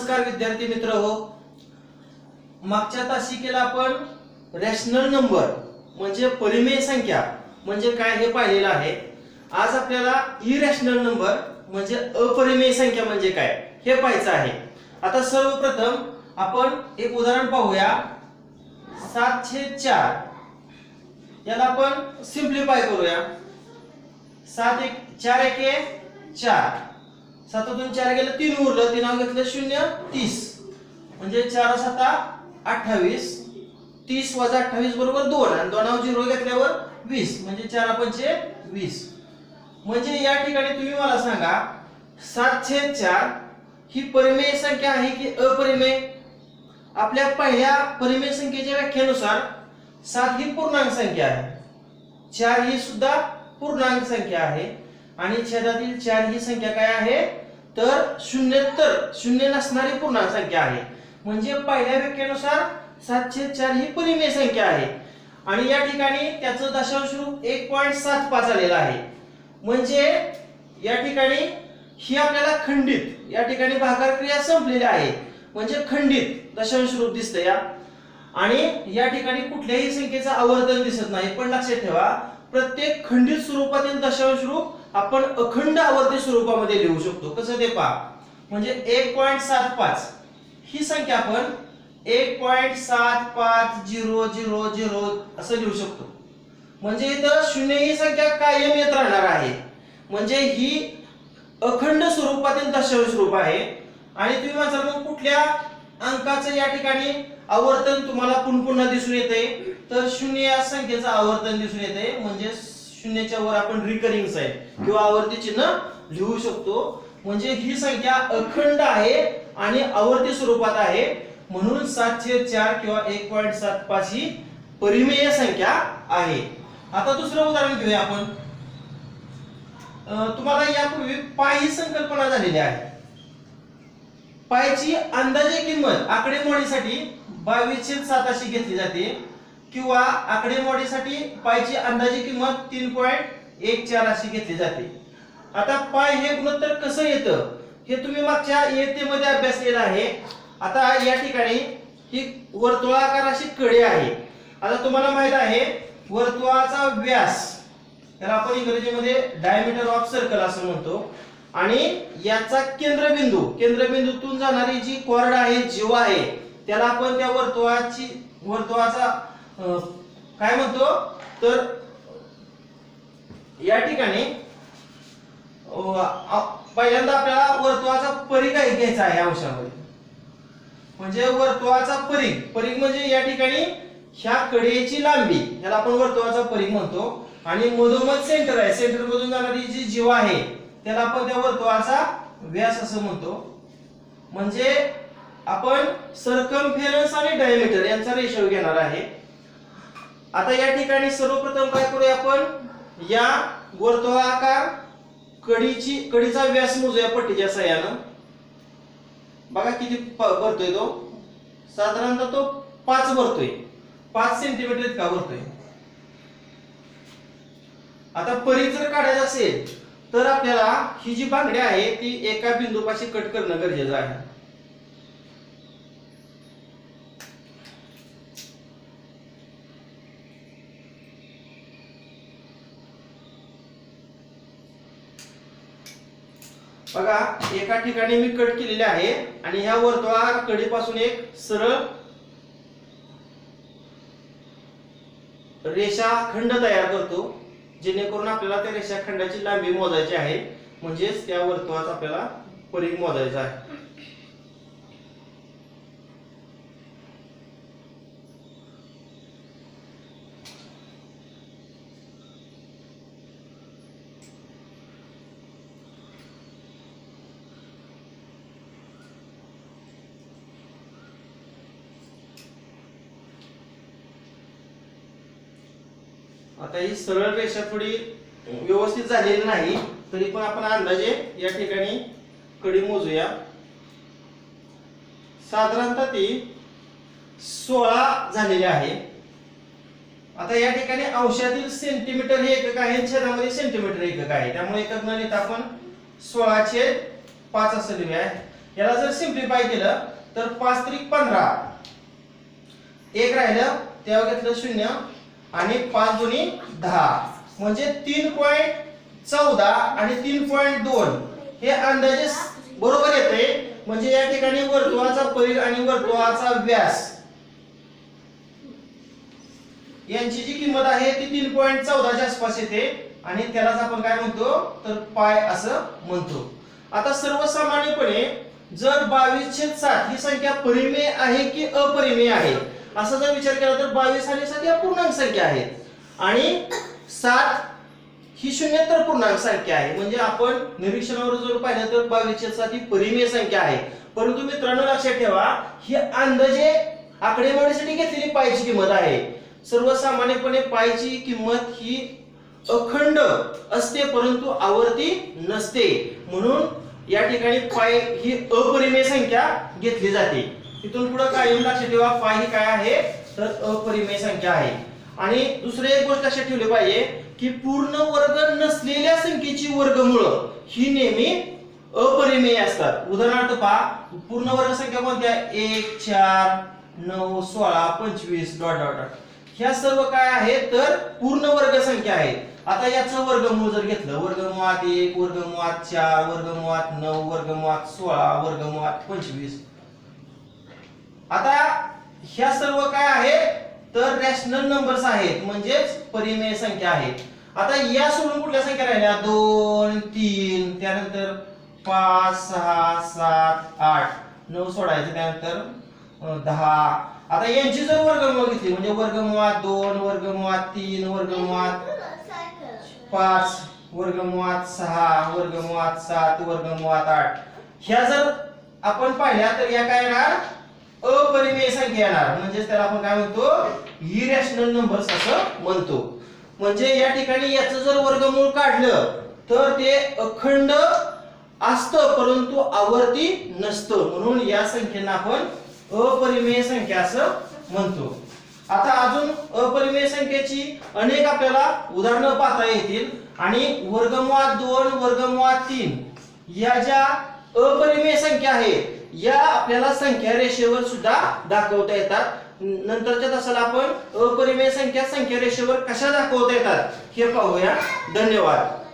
नमस्कार विद्यार्थी मित्र हो. मागच्या तासिकेला आपण रॅशनल नंबर म्हणजे परिमेय संख्या म्हणजे काय हे पाहिलेलं आहे. आज आपल्याला इरॅशनल नंबर म्हणजे अपरिमेय संख्या म्हणजे काय हे पाहायचं आहे. आता सर्वप्रथम आपण एक उदाहरण पाहूया. 7/4 याला आपण सिंप्लिफाय करूया. 4 एके 4, 7तून 4 गेलं 3 उरलं, 3 घेतलं 0 30 म्हणजे 4 7 28, 30 - 28 बरोबर 2 आणि 2 0 घेतल्यावर 20 म्हणजे 4 पंचे 20. म्हणजे या ठिकाणी तुम्ही मला सांगा 7/4 ही परिमेय संख्या आहे की अपरिमेय? आपल्या पहिल्या परिमेय संख्येच्या व्याख्येनुसार 7 ही पूर्णांक संख्या आहे, 4 ही सुद्धा पूर्णांक संख्या आहे आणि छेदातील 4 ही संख्या काय आहे तर शून्य नसणारी पूर्णांक संख्या आहे. म्हणजे पहिल्या व्याख्येनुसार 7/4 ही परिमेय संख्या आहे आणि या ठिकाणी त्याचं दशांश रूप 1.75 आलेलं आहे. म्हणजे या ठिकाणी ही आपल्याला खंडित या ठिकाणी भागाकार क्रिया संपलेली आहे म्हणजे खंडित दशांश रूप दिसतं या. आणि या ठिकाणी कुठल्याही संख्येचं आवर्तन दिसत नाही. पण लक्षात ठेवा प्रत्येक खंडित स्वरूपातील दशांश रूप आपण अखंड आवर्ती स्वरूपामध्ये लिहू शकतो. कसं ते पहा. म्हणजे 1.75 ही संख्या आपण 1.7500 असं लिहू शकतो. म्हणजे इथं 0 ही संख्या कायम येत राहणार आहे. म्हणजे ही अखंड स्वरूपातील दशांश रूप आहे. आणि तुम्ही म्हणाल मग कुठल्या अंकाचं या ठिकाणी आवर्तन तुम्हाला पुन्हा दिसून येते तर 0 या संख्येचं आवर्तन दिसून येते. म्हणजे 0च्या वर आपण रिकरिंग साइन किंवा आवर्ती चिन्ह लिहू शकतो. म्हणजे ही संख्या अखंड आहे आणि आवर्ती स्वरूपात आहे म्हणून 7/4 किंवा 1.75 ही परिमेय संख्या आहे. आता दुसरं उदाहरण घेऊया आपण. तुम्हाला यापूर्वी पाय ही संकल्पना झालेली आहे. पायची अंदाजे किंमत आकडेमोडीसाठी 22/7 अशी घेतली जाते किंवा आकडेमोडीसाठी पायची अंदाजे किंमत 3.14 अशी घेतली जाते. आता पाय हे गुणोत्तर कसं येतं हे तुम्ही मागच्या इयत्तेमध्ये अभ्यासलेलं आहे. आता या ठिकाणी ही वर्तुळाकार अशी कडी आहे. आता तुम्हाला माहित आहे वर्तुळाचा व्यास त्याला आपण इंग्रजीमध्ये डायमीटर ऑफ सर्कल असं म्हणतो. आणि याचा केंद्रबिंदूतून जाणारी जी कॉर्ड आहे जीवा आहे त्याला आपण त्या वर्तुळाचा काय म्हणतो तर या ठिकाणी पहिल्यांदा आपल्याला वर्तुळाचा परिघ घ्यायचा आहे अंशामध्ये. म्हणजे वर्तुळाचा परिघ म्हणजे या ठिकाणी ह्या कडेची लांबी याला आपण वर्तुळाचा परिघ म्हणतो. आणि मधोमध सेंटर आहे, सेंटर मधून जाणारी जी जीवा आहे त्याला आपण त्या वर्तुळाचा व्यास असं म्हणतो. म्हणजे आपण सर्कमफेरन्स आणि डायमीटर यांचा रेशो घेणार आहे. आता या ठिकाणी सर्वप्रथम काय करूया आपण या वर्तुळाकार कडीचा व्यास मोजूया पट्टीच्या सहाय्यानं. बघा किती भरतोय तो. साधारणतः तो 5 भरतोय, 5 सेंटीमीटर इतका भरतोय. आता परिघ जर काढायचा असेल तर आपल्याला ही जी बांगडी आहे ती एका बिंदूपाशी कट करणं गरजेचं आहे. बघा एका ठिकाणी मी कट केलेले आहे आणि ह्या वर्तुळाकार कडीपासून एक सरळ रेषाखंड तयार करतो जेणेकरून आपल्याला त्या रेषाखंडाची लांबी मोजायची आहे. म्हणजेच त्या वर्तुळाचा आपल्याला परिघ मोजायचा आहे. आता ही सरळ रेषा थोडी व्यवस्थित झालेली नाही तरी पण आपण अंदाजे या ठिकाणी कडी मोजूया. साधारणतः ती 16 झालेली आहे. आता या ठिकाणी अंशातील सेंटीमीटर हे एकक आहे, छेदामध्ये सेंटीमीटर एकक आहे, त्यामुळे एकक न लिहिता आपण 16/5 असं लिहूया. याला जर सिम्प्लिफाय केलं तर 5 त्रिक 15, एक राहिलं तेव्हा घेतलं 0 आणि 5 दुनी 10 म्हणजे 3.14 आणि 3.2 हे अंदाजे बरोबर येते. म्हणजे या ठिकाणी वर्तुळाचा परिघ आणि वर्तुळाचा व्यास यांची जी किंमत आहे ती 3.14 च्या आसपास येते आणि त्यालाच आपण काय म्हणतो तर पाय असं म्हणतो. आता सर्वसामान्यपणे जर 22/7 ही संख्या परिमेय आहे की अपरिमेय आहे असा जर विचार केला तर 22 आणि 7 या पूर्णांक संख्या आहेत आणि 7 ही शून्येतर पूर्णांक संख्या आहे. म्हणजे आपण निरीक्षणावर जर पाहिलं तर 22/7 ही परिमेय संख्या आहे. परंतु मित्रांनो लक्षात ठेवा ही अंदाजे आकडेमोडीसाठी घेतलेली पायची किंमत आहे. सर्वसामान्यपणे पायची किंमत ही अखंड असते परंतु आवर्ती नसते. म्हणून या ठिकाणी पाय ही अपरिमेय संख्या घेतली जाते. इथून पुढे कायम लक्षात ठेवा पाय ही काय आहे तर अपरिमेय संख्या आहे. आणि दुसरी एक गोष्ट लक्षात ठेवली पाहिजे की पूर्ण वर्ग नसलेल्या संख्येची वर्गमूळ ही नेहमी अपरिमेय असतात. उदाहरणार्थ पहा पूर्ण वर्ग संख्या कोणत्या 1 4 9 16 25 डॉट डॉट डॉट ह्या सर्व काय आहे तर पूर्ण वर्ग संख्या आहेत. आता याचं वर्गमूळ जर घेतलं वर्गमुळात 1 वर्गमुळात 4 वर्गमुळात 9 वर्गमुळात 16 वर्गमुळात 25 आता ह्या सर्व काय आहेत तर रॅशनल नंबर्स आहेत म्हणजेच परिमेय संख्या आहेत. आता या सोडून कुठल्या संख्या राहिल्या 2 3 त्यानंतर 5 6 7 8 9 सोडायचं त्यानंतर 10. आता यांची जर वर्गमूळ घेतली म्हणजे वर्गमुळात 2 वर्गमुळात 3 वर्गमुळात 5 वर्गमुळात 6 वर्गमुळात 7 वर्गमुळात 8 ह्या जर आपण पाहिल्या तर या काय येणार अपरिमेय संख्या येणार. म्हणजे त्याला आपण काय म्हणतो इरॅशनल नंबर्स असं म्हणतो. म्हणजे या ठिकाणी याचं जर वर्गमूळ काढलं तर ते अखंड असतं परंतु आवर्ती नसतं. म्हणून या संख्येला आपण अपरिमेय संख्या असं म्हणतो. आता अजून अपरिमेय संख्येची अनेक आपल्याला उदाहरणं पाहता येतील आणि वर्गमुळात 2 वर्गमुळात 3 या ज्या अपरिमेय संख्या आहेत या आपल्याला संख्या रेषेवर सुद्धा दाखवता येतात. नंतरच्या तासाला आपण अपरिमेय संख्या संख्या रेषेवर कशा दाखवता येतात हे पाहूया. धन्यवाद.